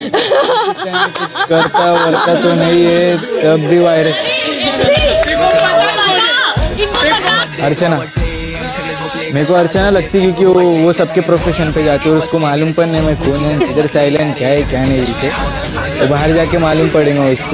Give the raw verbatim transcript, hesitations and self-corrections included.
कुछ करता वरता तो नहीं है, तब भी वायरल। अर्चना, मेरे को अर्चना लगती क्योंकि वो वो सबके प्रोफेशन पे जाती है और उसको मालूम पर नहीं मैं कौन है, इधर साइलेंट क्या है क्या नहीं इसे, तो बाहर जाके मालूम पड़ेगा उसको।